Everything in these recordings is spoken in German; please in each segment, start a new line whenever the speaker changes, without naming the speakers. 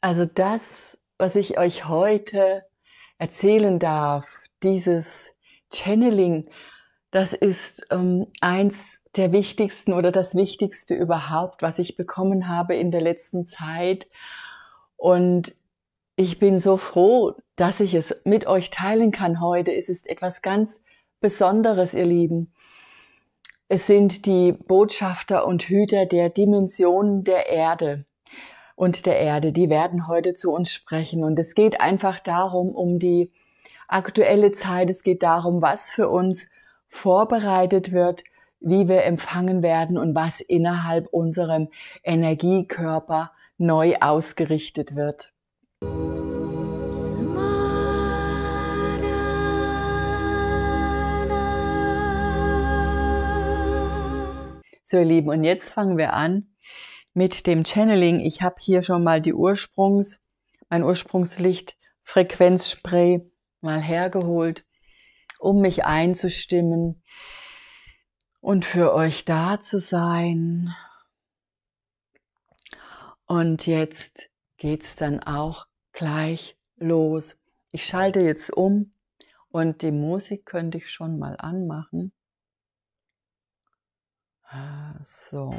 Also das, was ich euch heute erzählen darf, dieses Channeling, das ist eins der wichtigsten oder das Wichtigste überhaupt, was ich bekommen habe in der letzten Zeit. Und ich bin so froh, dass ich es mit euch teilen kann heute. Es ist etwas ganz Besonderes, ihr Lieben. Es sind die Botschafter und Hüter der Dimensionen der Erde und der Erde, die werden heute zu uns sprechen. Und es geht einfach darum, um die aktuelle Zeit. Es geht darum, was für uns vorbereitet wird, wie wir empfangen werden und was innerhalb unserem Energiekörper neu ausgerichtet wird. So, ihr Lieben, und jetzt fangen wir an mit dem Channeling. Ich habe hier schon mal mein Ursprungslicht-Frequenzspray mal hergeholt, um mich einzustimmen und für euch da zu sein. Und jetzt geht's dann auch gleich los. Ich schalte jetzt um und die Musik könnte ich schon mal anmachen. So.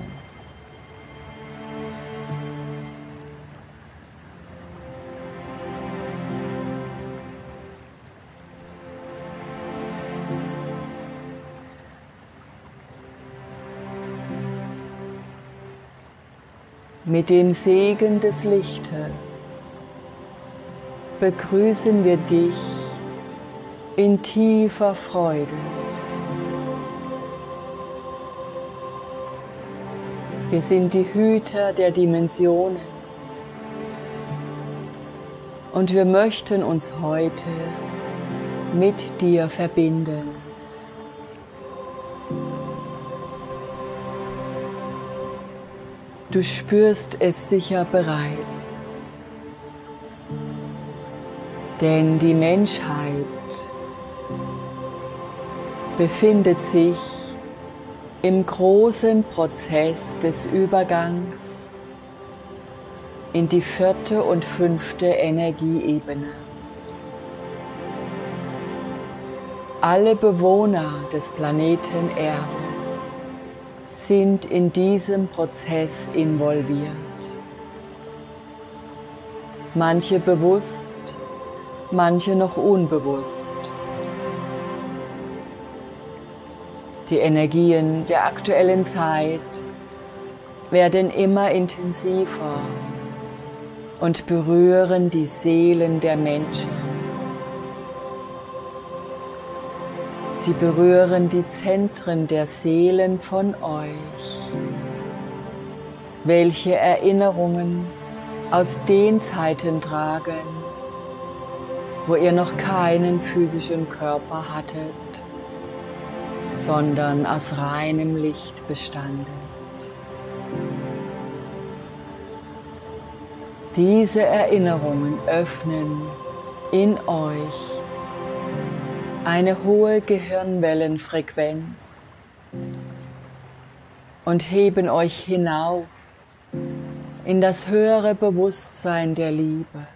Mit dem Segen des Lichtes begrüßen wir dich in tiefer Freude. Wir sind die Hüter der Dimensionen und wir möchten uns heute mit dir verbinden. Du spürst es sicher bereits, denn die Menschheit befindet sich im großen Prozess des Übergangs in die 4. und 5. Energieebene. Alle Bewohner des Planeten Erde sind in diesem Prozess involviert. Manche bewusst, manche noch unbewusst. Die Energien der aktuellen Zeit werden immer intensiver und berühren die Seelen der Menschen. Sie berühren die Zentren der Seelen von euch, welche Erinnerungen aus den Zeiten tragen, wo ihr noch keinen physischen Körper hattet, sondern aus reinem Licht bestandet. Diese Erinnerungen öffnen in euch eine hohe Gehirnwellenfrequenz und heben euch hinauf in das höhere Bewusstsein der Liebe.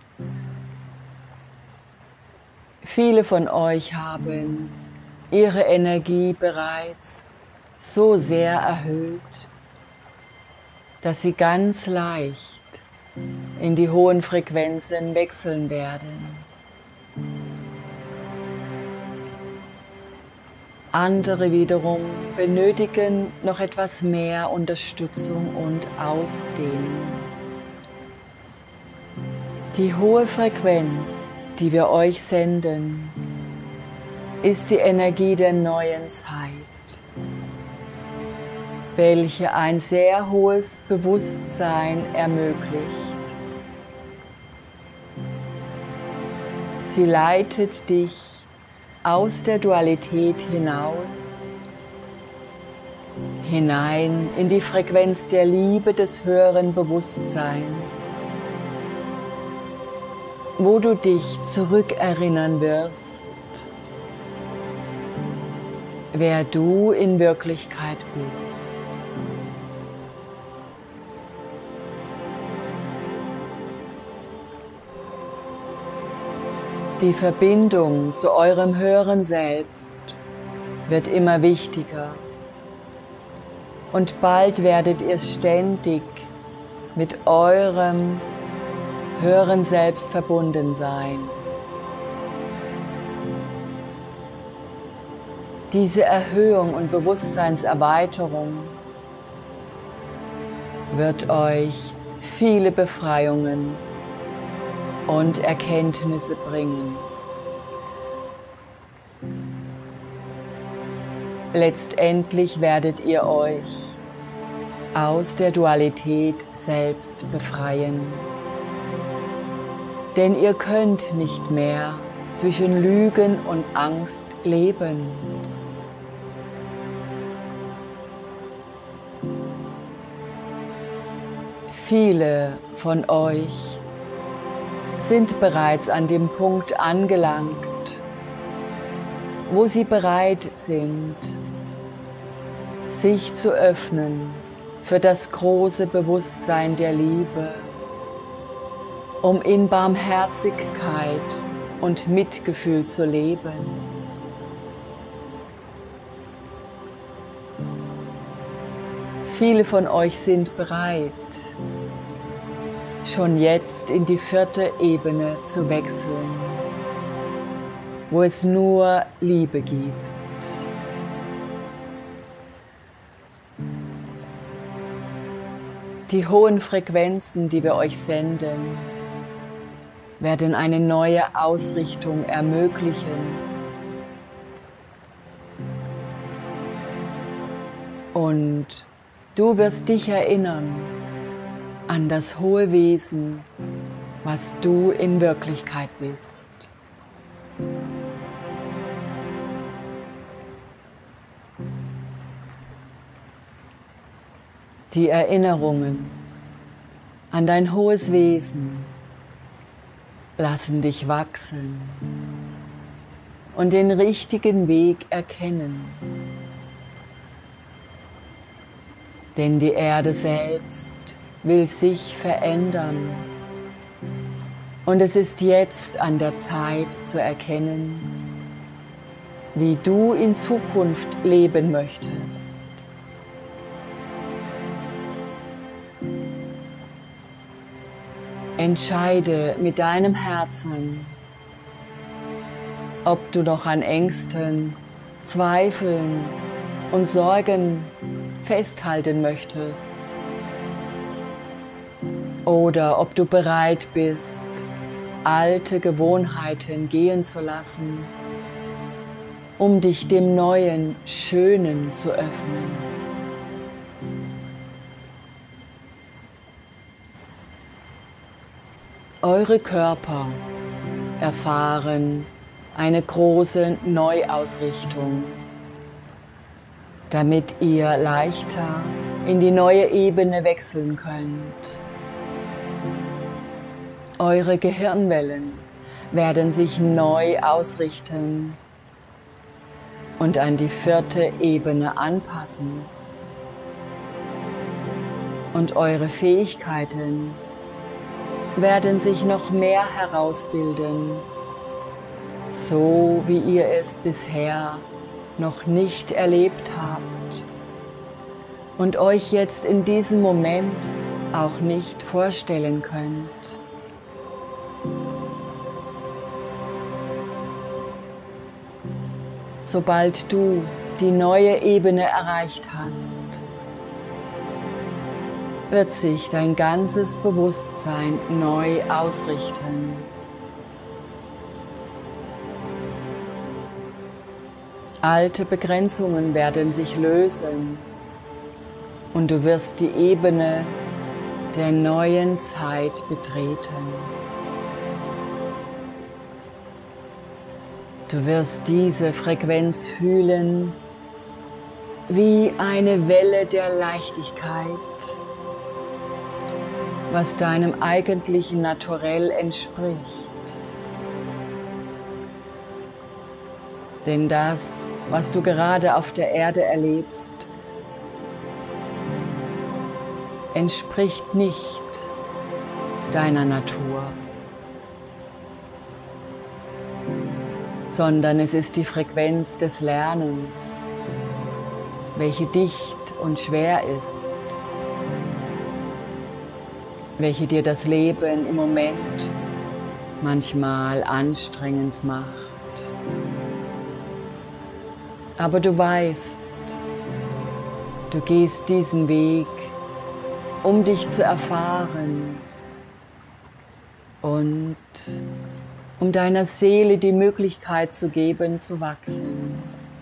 Viele von euch haben ihre Energie bereits so sehr erhöht, dass sie ganz leicht in die hohen Frequenzen wechseln werden. Andere wiederum benötigen noch etwas mehr Unterstützung und Ausdehnung. Die hohe Frequenz, die wir euch senden, ist die Energie der neuen Zeit, welche ein sehr hohes Bewusstsein ermöglicht. Sie leitet dich aus der Dualität hinaus, hinein in die Frequenz der Liebe des höheren Bewusstseins, wo du dich zurückerinnern wirst, wer du in Wirklichkeit bist. Die Verbindung zu eurem höheren Selbst wird immer wichtiger und bald werdet ihr ständig mit eurem höheren Selbst verbunden sein. Diese Erhöhung und Bewusstseinserweiterung wird euch viele Befreiungen und Erkenntnisse bringen. Letztendlich werdet ihr euch aus der Dualität selbst befreien. Denn ihr könnt nicht mehr zwischen Lügen und Angst leben. Viele von euch sind bereits an dem Punkt angelangt, wo sie bereit sind, sich zu öffnen für das große Bewusstsein der Liebe, um in Barmherzigkeit und Mitgefühl zu leben. Viele von euch sind bereit, schon jetzt in die 4. Ebene zu wechseln, wo es nur Liebe gibt. Die hohen Frequenzen, die wir euch senden, werden eine neue Ausrichtung ermöglichen. Und du wirst dich erinnern an das hohe Wesen, was du in Wirklichkeit bist. Die Erinnerungen an dein hohes Wesen lassen dich wachsen und den richtigen Weg erkennen. Denn die Erde selbst will sich verändern. Und es ist jetzt an der Zeit zu erkennen, wie du in Zukunft leben möchtest. Entscheide mit deinem Herzen, ob du noch an Ängsten, Zweifeln und Sorgen festhalten möchtest oder ob du bereit bist, alte Gewohnheiten gehen zu lassen, um dich dem Neuen, Schönen zu öffnen. Eure Körper erfahren eine große Neuausrichtung, damit ihr leichter in die neue Ebene wechseln könnt. Eure Gehirnwellen werden sich neu ausrichten und an die 4. Ebene anpassen. Und eure Fähigkeiten werden sich noch mehr herausbilden, so wie ihr es bisher noch nicht erlebt habt und euch jetzt in diesem Moment auch nicht vorstellen könnt. Sobald du die neue Ebene erreicht hast, wird sich dein ganzes Bewusstsein neu ausrichten. Alte Begrenzungen werden sich lösen und du wirst die Ebene der neuen Zeit betreten. Du wirst diese Frequenz fühlen wie eine Welle der Leichtigkeit, was deinem eigentlichen Naturell entspricht. Denn das, was du gerade auf der Erde erlebst, entspricht nicht deiner Natur. sondern es ist die Frequenz des Lernens, welche dicht und schwer ist, welche dir das Leben im Moment manchmal anstrengend macht. Aber du weißt, du gehst diesen Weg, um dich zu erfahren und um deiner Seele die Möglichkeit zu geben, zu wachsen.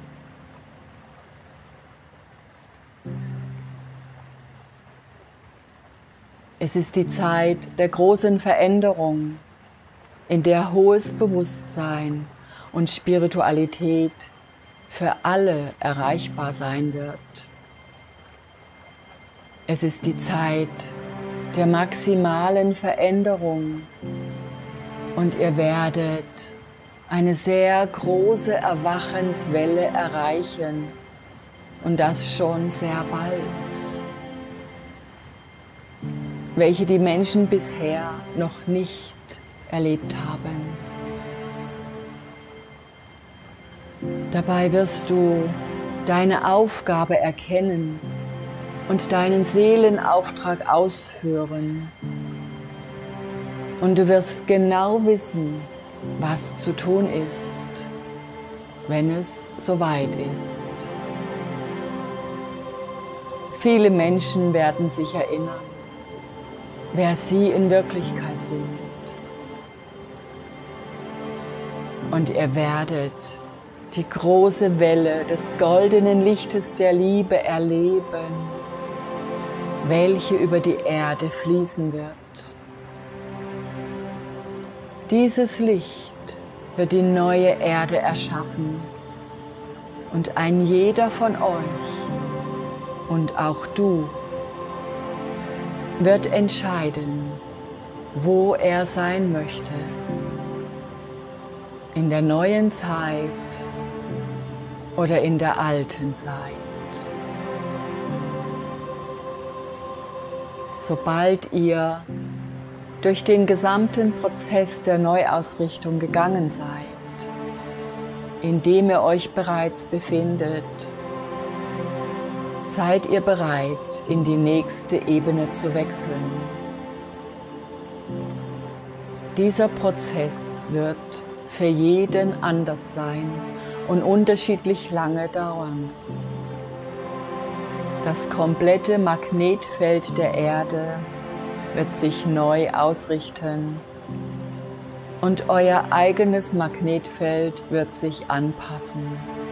Es ist die Zeit der großen Veränderung, in der hohes Bewusstsein und Spiritualität für alle erreichbar sein wird. Es ist die Zeit der maximalen Veränderung und ihr werdet eine sehr große Erwachenswelle erreichen und das schon sehr bald, welche die Menschen bisher noch nicht erlebt haben. Dabei wirst du deine Aufgabe erkennen und deinen Seelenauftrag ausführen. Und du wirst genau wissen, was zu tun ist, wenn es soweit ist. Viele Menschen werden sich erinnern, wer sie in Wirklichkeit sind. Und ihr werdet die große Welle des goldenen Lichtes der Liebe erleben, welche über die Erde fließen wird. Dieses Licht wird die neue Erde erschaffen und ein jeder von euch und auch du wird entscheiden, wo er sein möchte. In der neuen Zeit oder in der alten Zeit. Sobald ihr durch den gesamten Prozess der Neuausrichtung gegangen seid, in dem ihr euch bereits befindet, seid ihr bereit, in die nächste Ebene zu wechseln. Dieser Prozess wird für jeden anders sein und unterschiedlich lange dauern. Das komplette Magnetfeld der Erde wird sich neu ausrichten und euer eigenes Magnetfeld wird sich anpassen.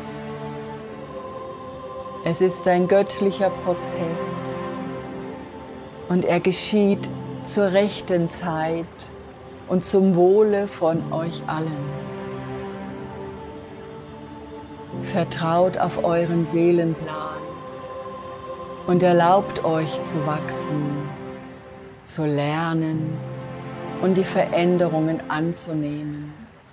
Es ist ein göttlicher Prozess und er geschieht zur rechten Zeit und zum Wohle von euch allen. Vertraut auf euren Seelenplan und erlaubt euch zu wachsen, zu lernen und die Veränderungen anzunehmen.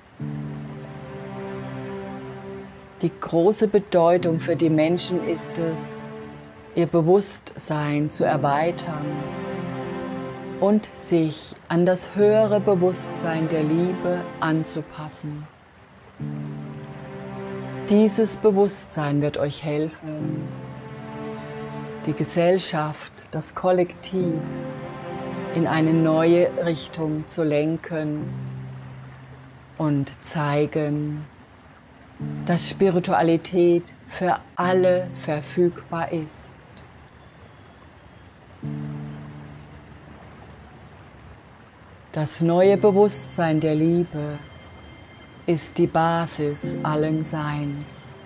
Die große Bedeutung für die Menschen ist es, ihr Bewusstsein zu erweitern und sich an das höhere Bewusstsein der Liebe anzupassen. Dieses Bewusstsein wird euch helfen, die Gesellschaft, das Kollektiv in eine neue Richtung zu lenken und zeigen, dass Spiritualität für alle verfügbar ist. Das neue Bewusstsein der Liebe ist die Basis allen Seins.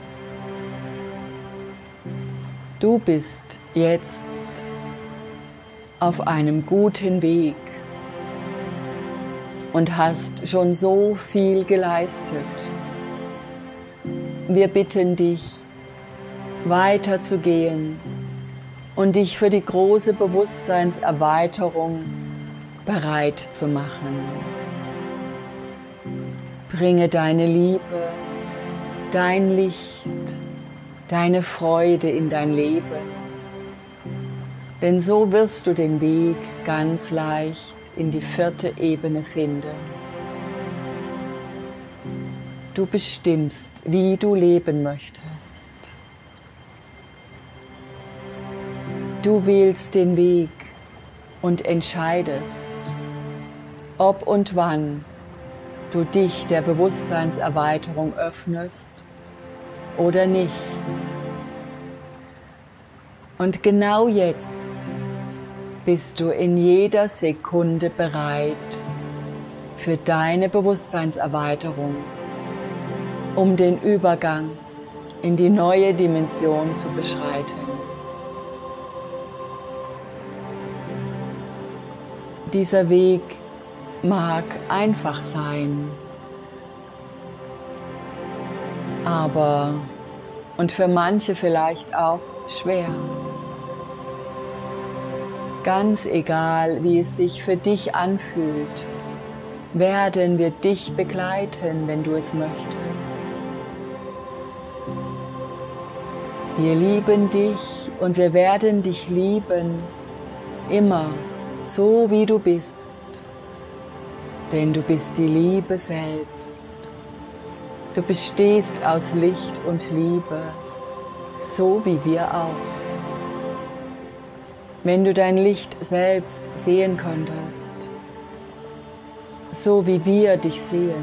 Du bist jetzt auf einem guten Weg und hast schon so viel geleistet. Wir bitten dich, weiterzugehen und dich für die große Bewusstseinserweiterung bereit zu machen. Bringe deine Liebe, dein Licht, deine Freude in dein Leben, denn so wirst du den Weg ganz leicht in die 4. Ebene finden. Du bestimmst, wie du leben möchtest. Du wählst den Weg und entscheidest, ob und wann du dich der Bewusstseinserweiterung öffnest oder nicht. Und genau jetzt bist du in jeder Sekunde bereit für deine Bewusstseinserweiterung, um den Übergang in die neue Dimension zu beschreiten. Dieser Weg mag einfach sein, aber und für manche vielleicht auch schwer. Ganz egal, wie es sich für dich anfühlt, werden wir dich begleiten, wenn du es möchtest. Wir lieben dich und wir werden dich lieben, immer so wie du bist, denn du bist die Liebe selbst. Du bestehst aus Licht und Liebe, so wie wir auch. Wenn du dein Licht selbst sehen könntest, so wie wir dich sehen,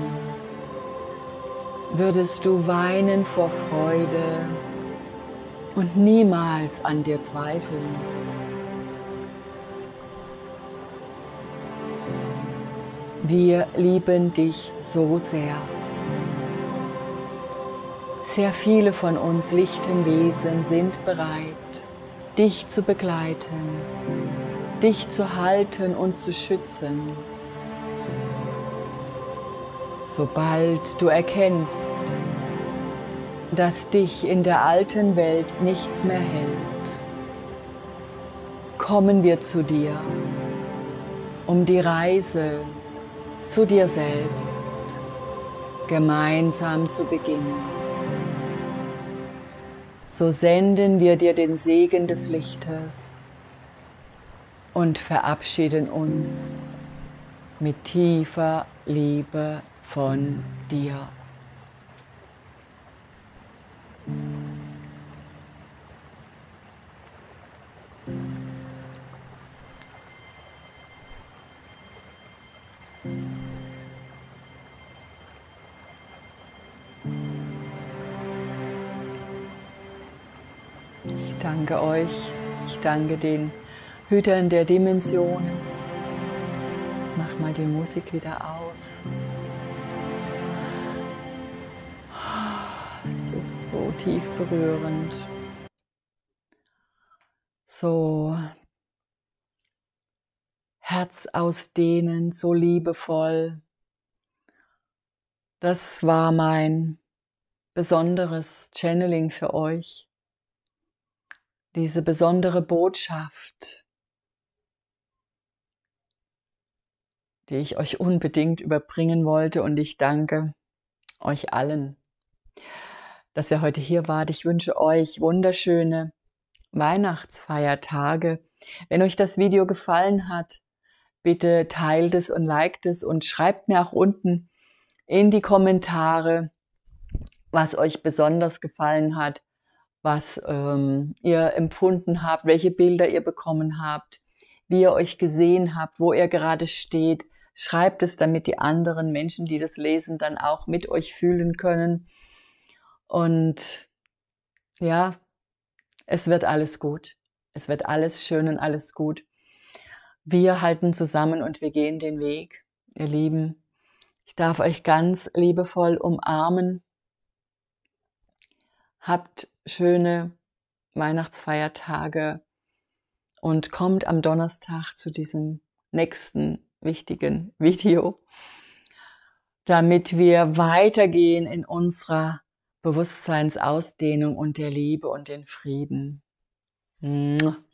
würdest du weinen vor Freude und niemals an dir zweifeln. Wir lieben dich so sehr. Sehr viele von uns lichten Wesen sind bereit, dich zu begleiten, dich zu halten und zu schützen. Sobald du erkennst, dass dich in der alten Welt nichts mehr hält, kommen wir zu dir, um die Reise zu dir selbst gemeinsam zu beginnen. So senden wir dir den Segen des Lichtes und verabschieden uns mit tiefer Liebe von dir. Ich danke euch, ich danke den Hütern der Dimensionen. Ich mache mal die Musik wieder aus. Es ist so tief berührend. So Herz ausdehnen, so liebevoll. Das war mein besonderes Channeling für euch. Diese besondere Botschaft, die ich euch unbedingt überbringen wollte, und ich danke euch allen, dass ihr heute hier wart. Ich wünsche euch wunderschöne Weihnachtsfeiertage. Wenn euch das Video gefallen hat, bitte teilt es und liked es und schreibt mir auch unten in die Kommentare, was euch besonders gefallen hat, was ihr empfunden habt, welche Bilder ihr bekommen habt, wie ihr euch gesehen habt, wo ihr gerade steht. Schreibt es, damit die anderen Menschen, die das lesen, dann auch mit euch fühlen können. Und ja, es wird alles gut. Es wird alles schön und alles gut. Wir halten zusammen und wir gehen den Weg, ihr Lieben. Ich darf euch ganz liebevoll umarmen. Habt schöne Weihnachtsfeiertage und kommt am Donnerstag zu diesem nächsten wichtigen Video, damit wir weitergehen in unserer Bewusstseinsausdehnung und der Liebe und den Frieden.